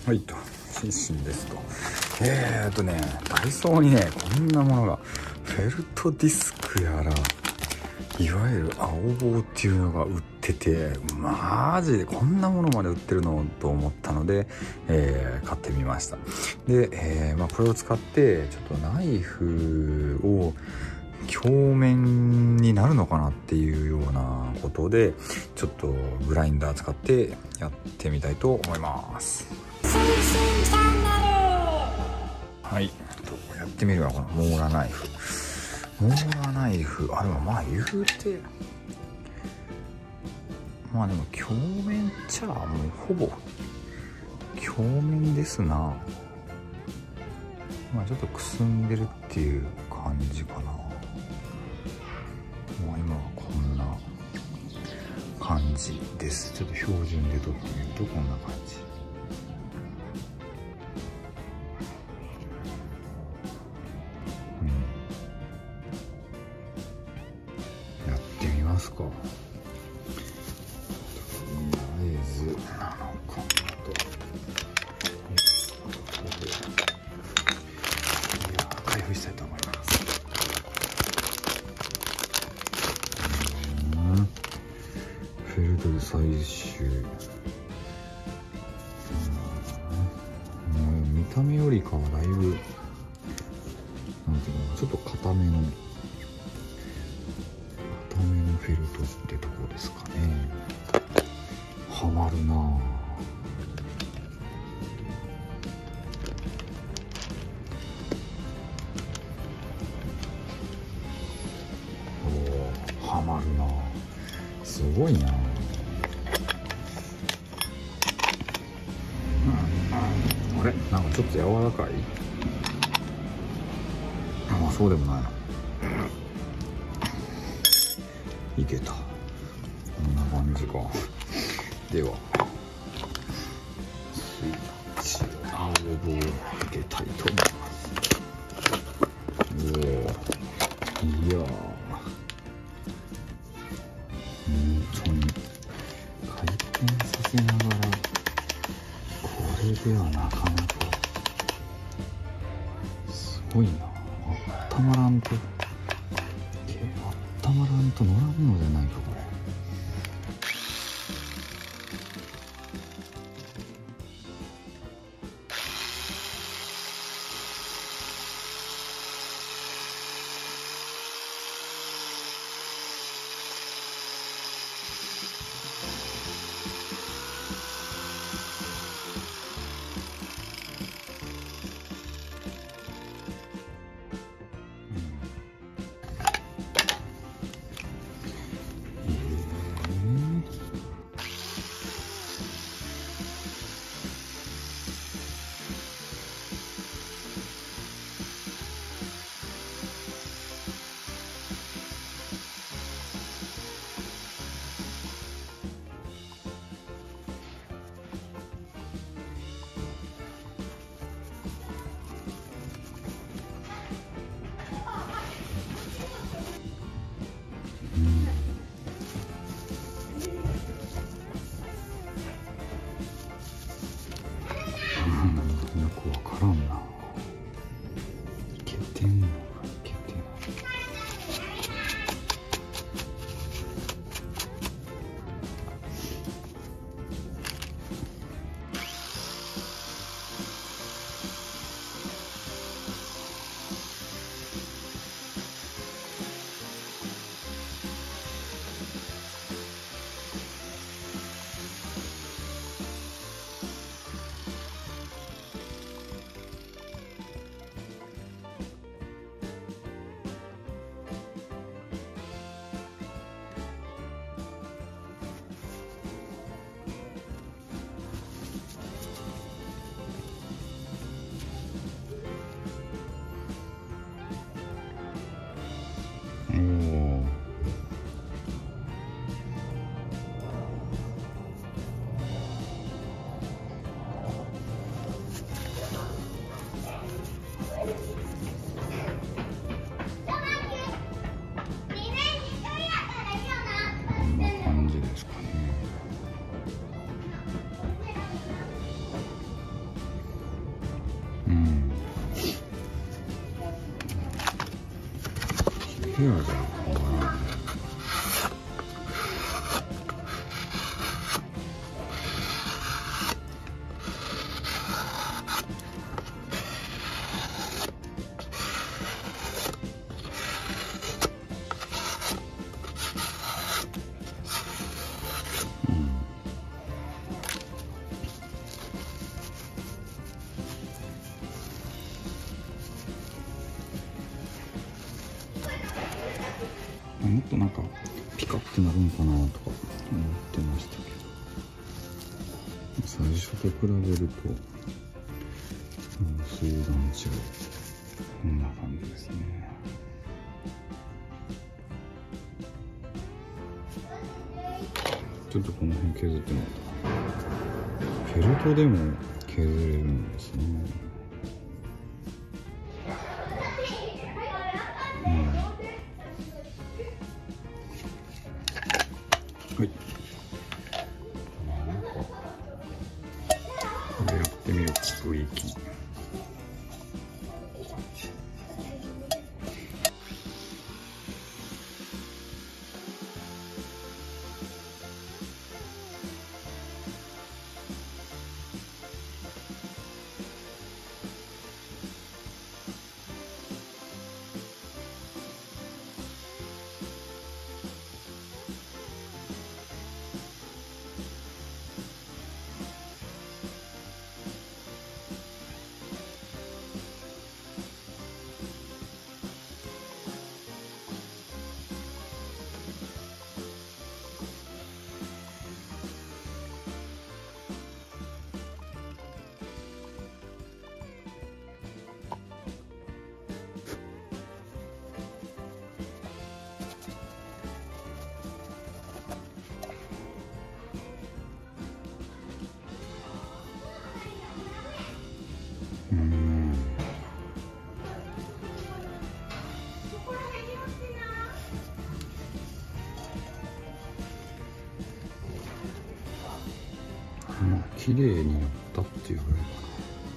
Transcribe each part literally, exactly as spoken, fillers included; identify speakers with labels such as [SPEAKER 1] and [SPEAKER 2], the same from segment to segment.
[SPEAKER 1] はいと、シンシンですと。えーっとね、ダイソーにね、こんなものが、フェルトディスクやら、いわゆる青棒っていうのが売ってて、マジでこんなものまで売ってるのと思ったので、えー買ってみました。で、えーまあ、これを使ってちょっとナイフを鏡面になるのかなっていうようなことで、ちょっとグラインダー使ってやってみたいと思います。はい、やってみるわ。このモーラナイフモーラナイフあれはまあ言うて、まあでも鏡面っちゃもうほぼ鏡面ですな。まあちょっとくすんでるっていう感じかな。まあ今はこんな感じです。ちょっと標準で撮ってみるとこんな感じ。うん、やってみますか。とりあえずなのかなと。いや開封したいと思います。フェルトで採集。うん、見た目よりかはだいぶなんていうの、ちょっと硬めの硬めのフェルトってとこですかね。はまるなぁ。おー、はまるなぁ。すごいなぁ。あれなんかちょっと柔らかい。まあそうでもないな。いけた。こんな感じか。ではスイッチ青棒をかけたいと思います。おお、いやー、本当に回転させながら、これではなかなかすごいな。あったまらんとあったまらんと乗らんのじゃないかこれ。よくわからんな。いけてんのかいけてない。 ペアじゃん。もっとなんかピカってなるのかなとか思ってましたけど、最初と比べると数段違う。こんな感じですね。ちょっとこの辺削ってもらった。フェルトでも削れるんですね。はい。なんかこれやってみよう。ブレーキ。うん。まあ綺麗になったっていうぐらいかな。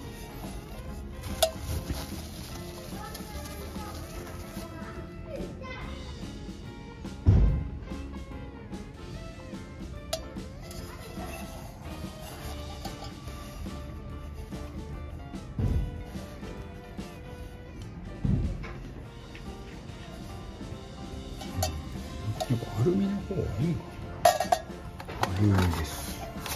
[SPEAKER 1] やっぱアルミの方がいいかな。アルミです。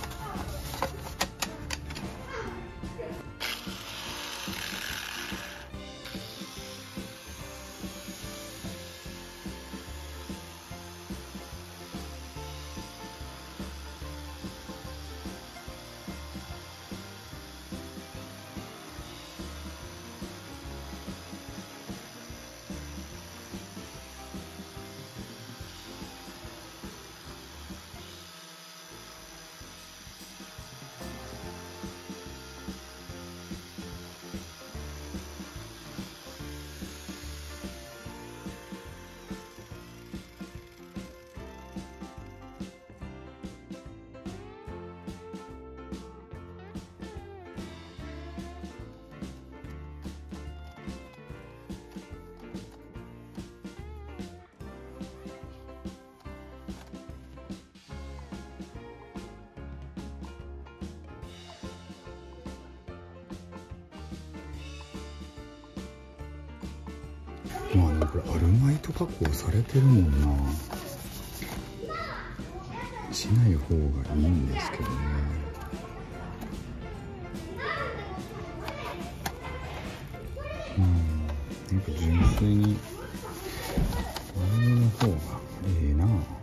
[SPEAKER 1] まあね、これアルマイト加工されてるもんな。しない方がいいんですけどね。うん、なんか純粋にアルミの方がいいな。